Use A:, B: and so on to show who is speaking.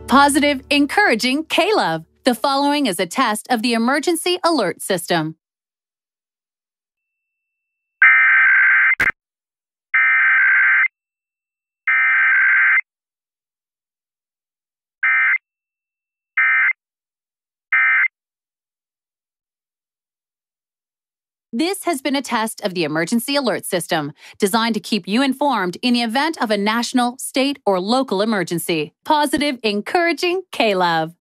A: Positive, encouraging KLOVE. The following is a test of the emergency alert system. This has been a test of the emergency alert system, designed to keep you informed in the event of a national, state, or local emergency. Positive, encouraging KLOVE.